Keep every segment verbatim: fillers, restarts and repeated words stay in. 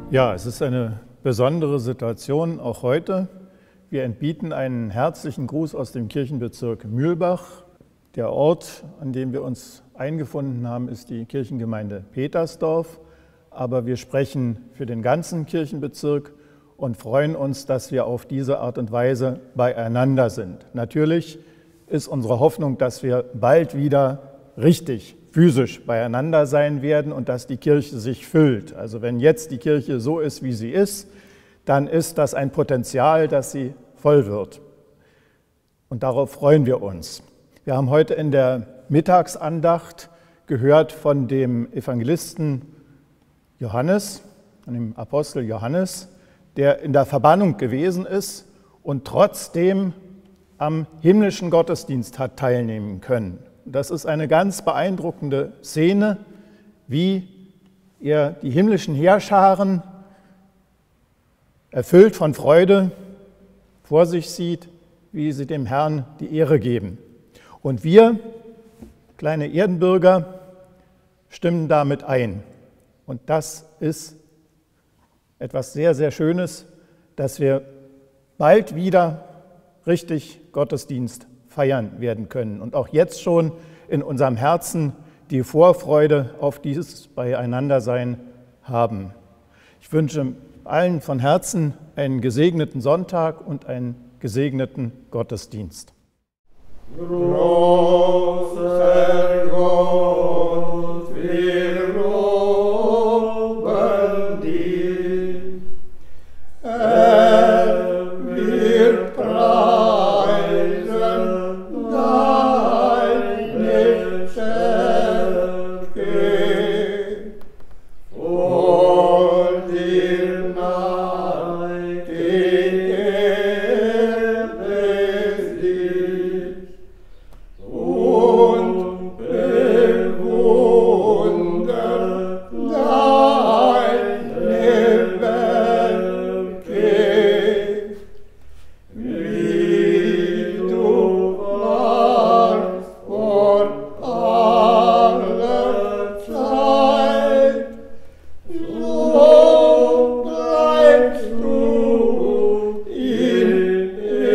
Ja, es ist eine besondere Situation, auch heute. Wir entbieten einen herzlichen Gruß aus dem Kirchenbezirk Mühlbach. Der Ort, an dem wir uns eingefunden haben, ist die Kirchengemeinde Petersdorf. Aber wir sprechen für den ganzen Kirchenbezirk und freuen uns, dass wir auf diese Art und Weise beieinander sind. Natürlich ist unsere Hoffnung, dass wir bald wieder richtig physisch beieinander sein werden und dass die Kirche sich füllt. Also wenn jetzt die Kirche so ist, wie sie ist, dann ist das ein Potenzial, dass sie voll wird. Und darauf freuen wir uns. Wir haben heute in der Mittagsandacht gehört von dem Evangelisten Johannes, von dem Apostel Johannes, der in der Verbannung gewesen ist und trotzdem am himmlischen Gottesdienst hat teilnehmen können. Das ist eine ganz beeindruckende Szene, wie er die himmlischen Heerscharen erfüllt von Freude vor sich sieht, wie sie dem Herrn die Ehre geben. Und wir, kleine Erdenbürger, stimmen damit ein. Und das ist etwas sehr, sehr Schönes, dass wir bald wieder richtig Gottesdienst feiern werden können und auch jetzt schon in unserem Herzen die Vorfreude auf dieses Beieinandersein haben. Ich wünsche allen von Herzen einen gesegneten Sonntag und einen gesegneten Gottesdienst. Großer Gott, wir loben dich. Er wird preisen deine Stärke. Vor dir neigt die Erde sich und bewundert deine Werke. Wie du warst vor aller Zeit, so bleibst du in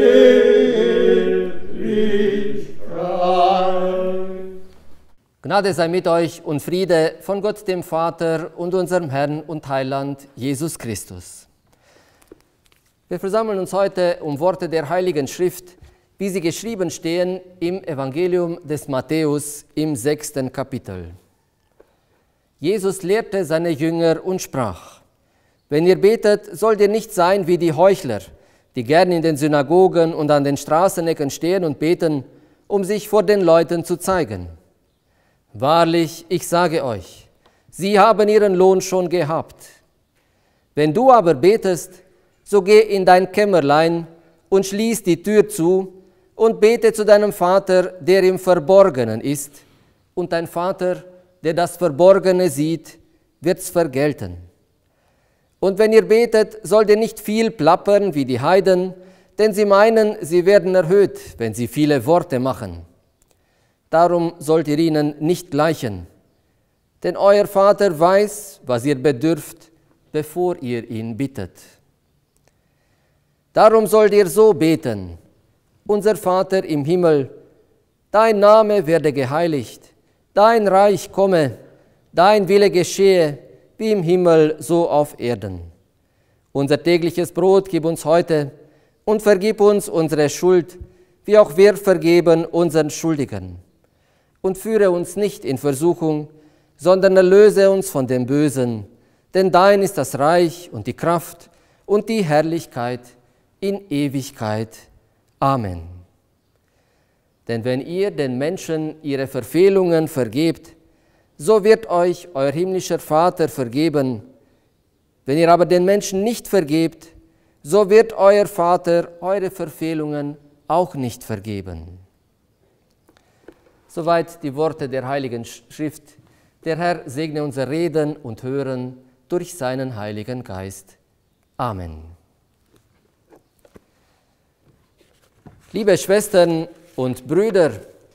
Ewigkeit. Gnade sei mit euch und Friede von Gott dem Vater und unserem Herrn und Heiland Jesus Christus. Wir versammeln uns heute um Worte der Heiligen Schrift, wie sie geschrieben stehen im Evangelium des Matthäus im sechsten Kapitel. Jesus lehrte seine Jünger und sprach: Wenn ihr betet, sollt ihr nicht sein wie die Heuchler, die gern in den Synagogen und an den Straßenecken stehen und beten, um sich vor den Leuten zu zeigen. Wahrlich, ich sage euch, sie haben ihren Lohn schon gehabt. Wenn du aber betest, so geh in dein Kämmerlein und schließ die Tür zu und bete zu deinem Vater, der im Verborgenen ist, und dein Vater, der das Verborgene sieht, wird's vergelten. Und wenn ihr betet, sollt ihr nicht viel plappern wie die Heiden, denn sie meinen, sie werden erhöht, wenn sie viele Worte machen. Darum sollt ihr ihnen nicht gleichen, denn euer Vater weiß, was ihr bedürft, bevor ihr ihn bittet. Darum sollt ihr so beten: Unser Vater im Himmel, dein Name werde geheiligt, dein Reich komme, dein Wille geschehe, wie im Himmel, so auf Erden. Unser tägliches Brot gib uns heute und vergib uns unsere Schuld, wie auch wir vergeben unseren Schuldigen. Und führe uns nicht in Versuchung, sondern erlöse uns von dem Bösen, denn dein ist das Reich und die Kraft und die Herrlichkeit in Ewigkeit. Amen. Denn wenn ihr den Menschen ihre Verfehlungen vergebt, so wird euch euer himmlischer Vater vergeben. Wenn ihr aber den Menschen nicht vergebt, so wird euer Vater eure Verfehlungen auch nicht vergeben. Soweit die Worte der Heiligen Schrift. Der Herr segne unser Reden und Hören durch seinen Heiligen Geist. Amen. Liebe Schwestern und Brüder,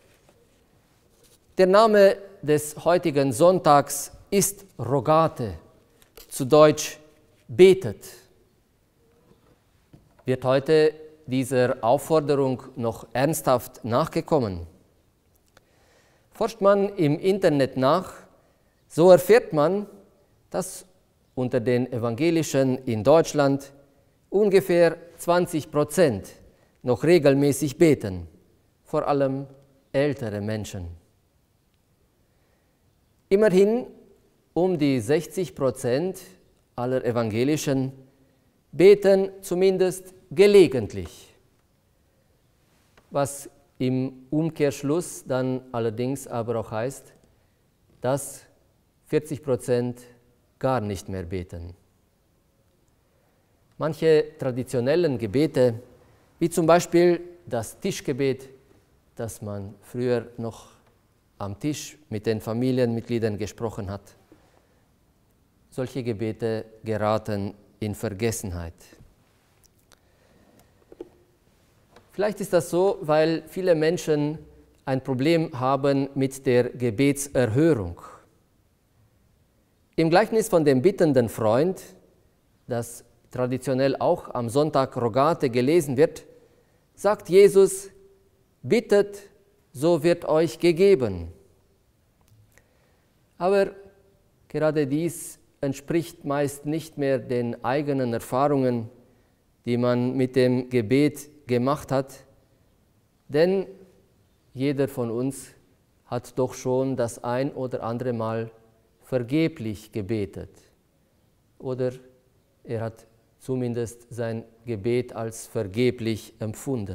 der Name des heutigen Sonntags ist Rogate, zu Deutsch betet. Wird heute dieser Aufforderung noch ernsthaft nachgekommen? Forscht man im Internet nach, so erfährt man, dass unter den Evangelischen in Deutschland ungefähr zwanzig Prozent noch regelmäßig beten, vor allem ältere Menschen. Immerhin um die sechzig Prozent aller Evangelischen beten zumindest gelegentlich, was im Umkehrschluss dann allerdings aber auch heißt, dass vierzig Prozent gar nicht mehr beten. Manche traditionellen Gebete, wie zum Beispiel das Tischgebet, das man früher noch am Tisch mit den Familienmitgliedern gesprochen hat, solche Gebete geraten in Vergessenheit. Vielleicht ist das so, weil viele Menschen ein Problem haben mit der Gebetserhörung. Im Gleichnis von dem bittenden Freund, das traditionell auch am Sonntag Rogate gelesen wird, sagt Jesus: Bittet, so wird euch gegeben. Aber gerade dies entspricht meist nicht mehr den eigenen Erfahrungen, die man mit dem Gebet gemacht hat, denn jeder von uns hat doch schon das ein oder andere Mal vergeblich gebetet oder er hat zumindest sein Gebet als vergeblich empfunden.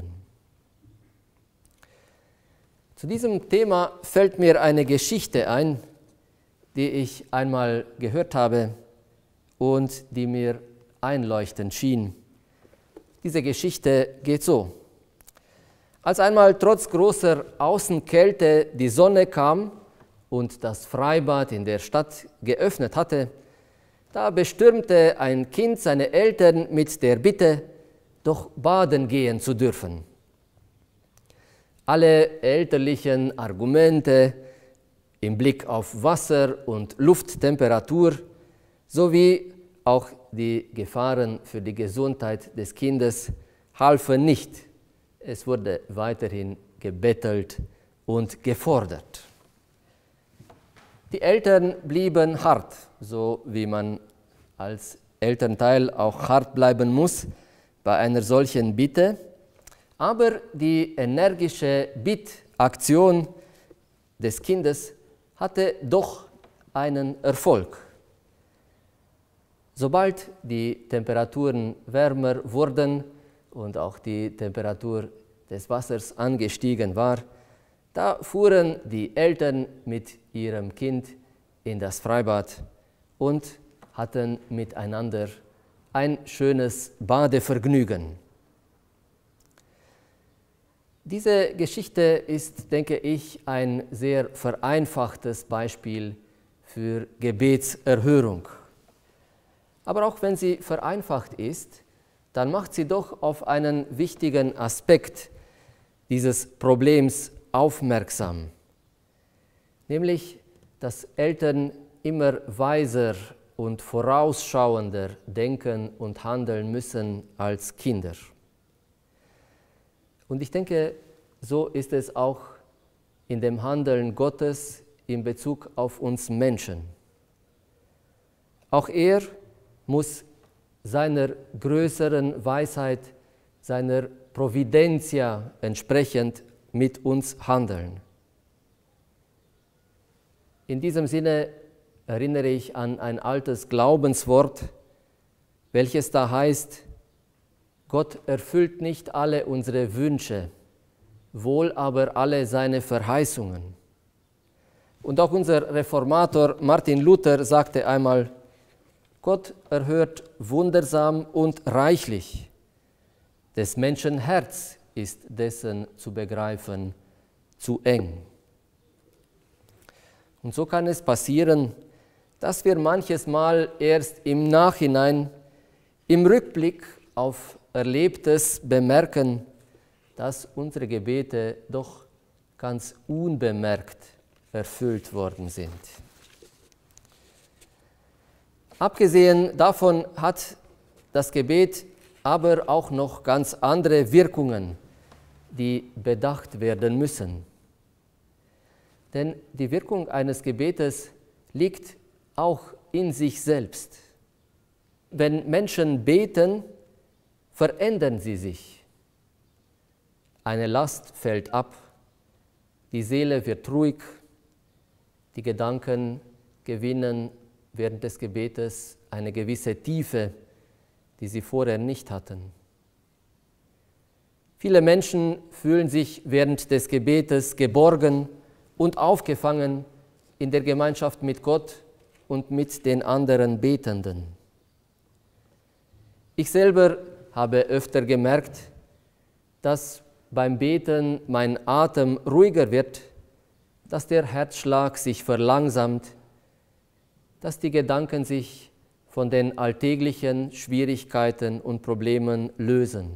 Zu diesem Thema fällt mir eine Geschichte ein, die ich einmal gehört habe und die mir einleuchtend schien. Diese Geschichte geht so: Als einmal trotz großer Außenkälte die Sonne kam und das Freibad in der Stadt geöffnet hatte, da bestürmte ein Kind seine Eltern mit der Bitte, doch baden gehen zu dürfen. Alle elterlichen Argumente im Blick auf Wasser- und Lufttemperatur sowie auch die Gefahren für die Gesundheit des Kindes halfen nicht. Es wurde weiterhin gebettelt und gefordert. Die Eltern blieben hart, so wie man als Elternteil auch hart bleiben muss bei einer solchen Bitte. Aber die energische Bittaktion des Kindes hatte doch einen Erfolg. Sobald die Temperaturen wärmer wurden und auch die Temperatur des Wassers angestiegen war, da fuhren die Eltern mit ihrem Kind in das Freibad und hatten miteinander ein schönes Badevergnügen. Diese Geschichte ist, denke ich, ein sehr vereinfachtes Beispiel für Gebetserhörung. Aber auch wenn sie vereinfacht ist, dann macht sie doch auf einen wichtigen Aspekt dieses Problems aufmerksam, nämlich, dass Eltern immer weiser und vorausschauender denken und handeln müssen als Kinder. Und ich denke, so ist es auch in dem Handeln Gottes in Bezug auf uns Menschen. Auch er muss seiner größeren Weisheit, seiner Providentia entsprechend mit uns handeln. In diesem Sinne erinnere ich an ein altes Glaubenswort, welches da heißt: Gott erfüllt nicht alle unsere Wünsche, wohl aber alle seine Verheißungen. Und auch unser Reformator Martin Luther sagte einmal: Gott erhört wundersam und reichlich. Des Menschen Herz ist dessen zu begreifen zu eng. Und so kann es passieren, dass wir manches Mal erst im Nachhinein, im Rückblick auf Erlebtes bemerken, dass unsere Gebete doch ganz unbemerkt erfüllt worden sind. Abgesehen davon hat das Gebet aber auch noch ganz andere Wirkungen, die bedacht werden müssen. Denn die Wirkung eines Gebetes liegt auch in sich selbst. Wenn Menschen beten, verändern sie sich. Eine Last fällt ab, die Seele wird ruhig, die Gedanken gewinnen während des Gebetes eine gewisse Tiefe, die sie vorher nicht hatten. Viele Menschen fühlen sich während des Gebetes geborgen und aufgefangen in der Gemeinschaft mit Gott und mit den anderen Betenden. Ich selber habe öfter gemerkt, dass beim Beten mein Atem ruhiger wird, dass der Herzschlag sich verlangsamt, dass die Gedanken sich von den alltäglichen Schwierigkeiten und Problemen lösen.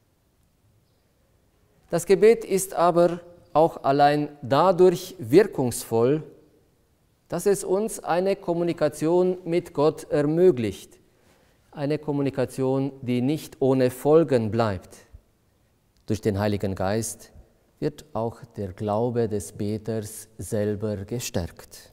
Das Gebet ist aber auch allein dadurch wirkungsvoll, dass es uns eine Kommunikation mit Gott ermöglicht, eine Kommunikation, die nicht ohne Folgen bleibt. Durch den Heiligen Geist wird auch der Glaube des Beters selber gestärkt.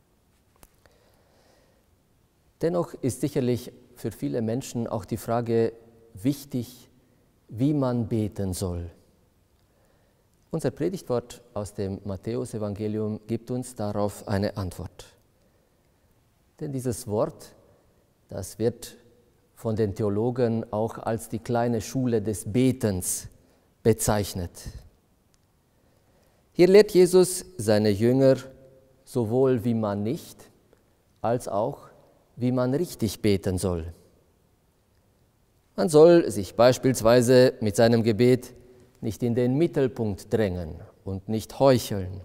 Dennoch ist sicherlich für viele Menschen auch die Frage wichtig, wie man beten soll. Unser Predigtwort aus dem Matthäusevangelium gibt uns darauf eine Antwort. Denn dieses Wort, das wird von den Theologen auch als die kleine Schule des Betens bezeichnet. Hier lehrt Jesus seine Jünger sowohl, wie man nicht, als auch, wie man richtig beten soll. Man soll sich beispielsweise mit seinem Gebet nicht in den Mittelpunkt drängen und nicht heucheln.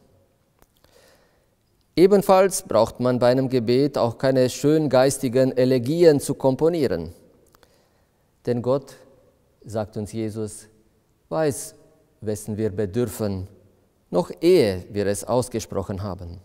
Ebenfalls braucht man bei einem Gebet auch keine schöngeistigen Elegien zu komponieren. Denn Gott, sagt uns Jesus, weiß, wessen wir bedürfen, noch ehe wir es ausgesprochen haben.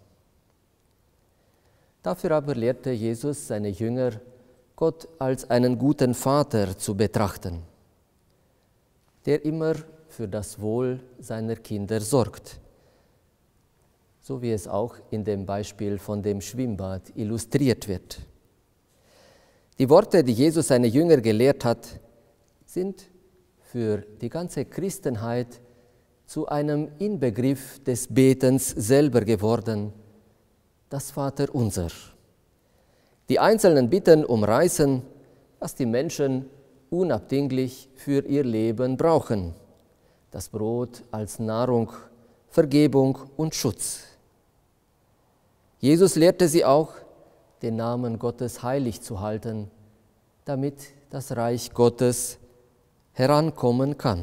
Dafür aber lehrte Jesus seine Jünger, Gott als einen guten Vater zu betrachten, der immer für das Wohl seiner Kinder sorgt, so wie es auch in dem Beispiel von dem Schwimmbad illustriert wird. Die Worte, die Jesus seine Jünger gelehrt hat, sind für die ganze Christenheit zu einem Inbegriff des Betens selber geworden, das Vaterunser. Die einzelnen Bitten umreißen, was die Menschen unabdinglich für ihr Leben brauchen. Das Brot als Nahrung, Vergebung und Schutz. Jesus lehrte sie auch, den Namen Gottes heilig zu halten, damit das Reich Gottes herankommen kann.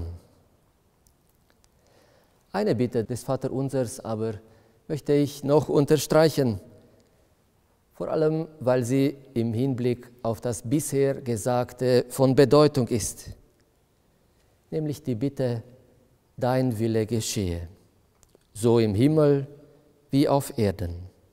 Eine Bitte des Vaterunsers aber möchte ich noch unterstreichen, vor allem weil sie im Hinblick auf das bisher Gesagte von Bedeutung ist, nämlich die Bitte, dein Wille geschehe, so im Himmel wie auf Erden.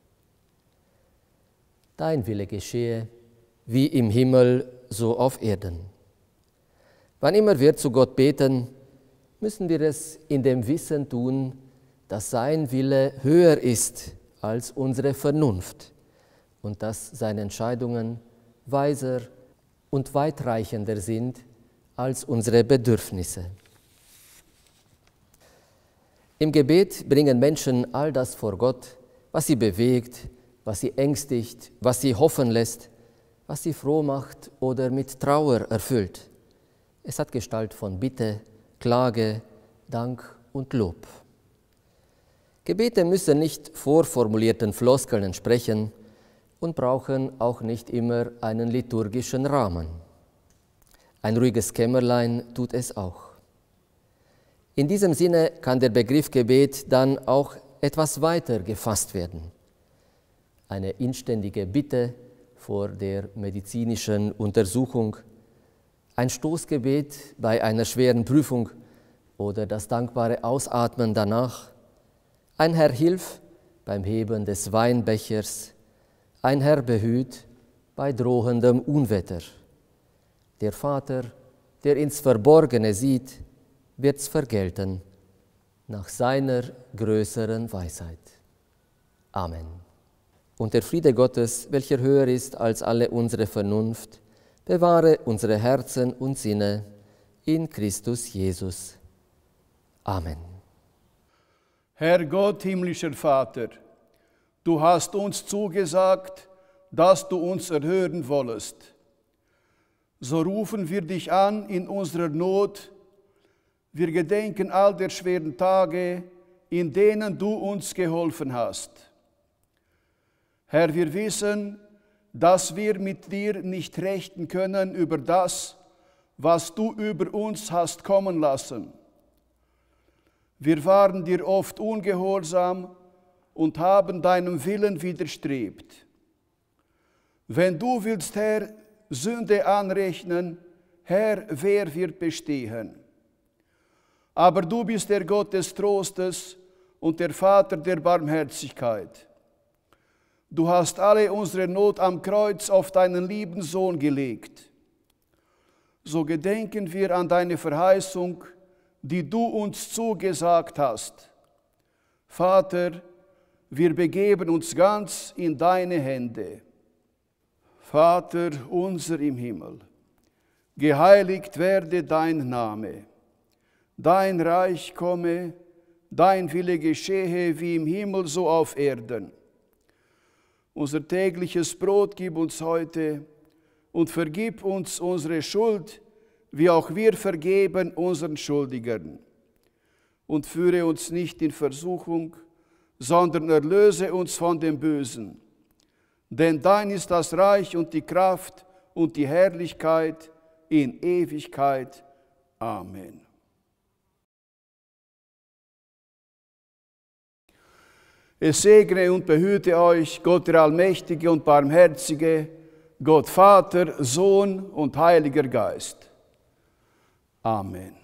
Dein Wille geschehe, wie im Himmel, so auf Erden. Wann immer wir zu Gott beten, müssen wir es in dem Wissen tun, dass sein Wille höher ist als unsere Vernunft und dass seine Entscheidungen weiser und weitreichender sind als unsere Bedürfnisse. Im Gebet bringen Menschen all das vor Gott, was sie bewegt, was sie ängstigt, was sie hoffen lässt, was sie froh macht oder mit Trauer erfüllt. Es hat Gestalt von Bitte, Klage, Dank und Lob. Gebete müssen nicht vorformulierten Floskeln entsprechen und brauchen auch nicht immer einen liturgischen Rahmen. Ein ruhiges Kämmerlein tut es auch. In diesem Sinne kann der Begriff Gebet dann auch etwas weiter gefasst werden. Eine inständige Bitte vor der medizinischen Untersuchung, ein Stoßgebet bei einer schweren Prüfung oder das dankbare Ausatmen danach, ein Herr hilf beim Heben des Weinbechers, ein Herr behüt bei drohendem Unwetter. Der Vater, der ins Verborgene sieht, wird's vergelten, nach seiner größeren Weisheit. Amen. Und der Friede Gottes, welcher höher ist als alle unsere Vernunft, bewahre unsere Herzen und Sinne in Christus Jesus. Amen. Herr Gott, himmlischer Vater, du hast uns zugesagt, dass du uns erhören wollest. So rufen wir dich an in unserer Not. Wir gedenken all der schweren Tage, in denen du uns geholfen hast. Herr, wir wissen, dass wir mit dir nicht rechten können über das, was du über uns hast kommen lassen. Wir waren dir oft ungehorsam und haben deinem Willen widerstrebt. Wenn du willst, Herr, Sünde anrechnen, Herr, wer wird bestehen? Aber du bist der Gott des Trostes und der Vater der Barmherzigkeit. Du hast alle unsere Not am Kreuz auf deinen lieben Sohn gelegt. So gedenken wir an deine Verheißung, die du uns zugesagt hast. Vater, wir begeben uns ganz in deine Hände. Vater unser im Himmel, geheiligt werde dein Name. Dein Reich komme, dein Wille geschehe wie im Himmel so auf Erden. Unser tägliches Brot gib uns heute und vergib uns unsere Schuld, wie auch wir vergeben unseren Schuldigern. Und führe uns nicht in Versuchung, sondern erlöse uns von dem Bösen. Denn dein ist das Reich und die Kraft und die Herrlichkeit in Ewigkeit. Amen. Es segne und behüte euch Gott der Allmächtige und Barmherzige, Gott Vater, Sohn und Heiliger Geist. Amen.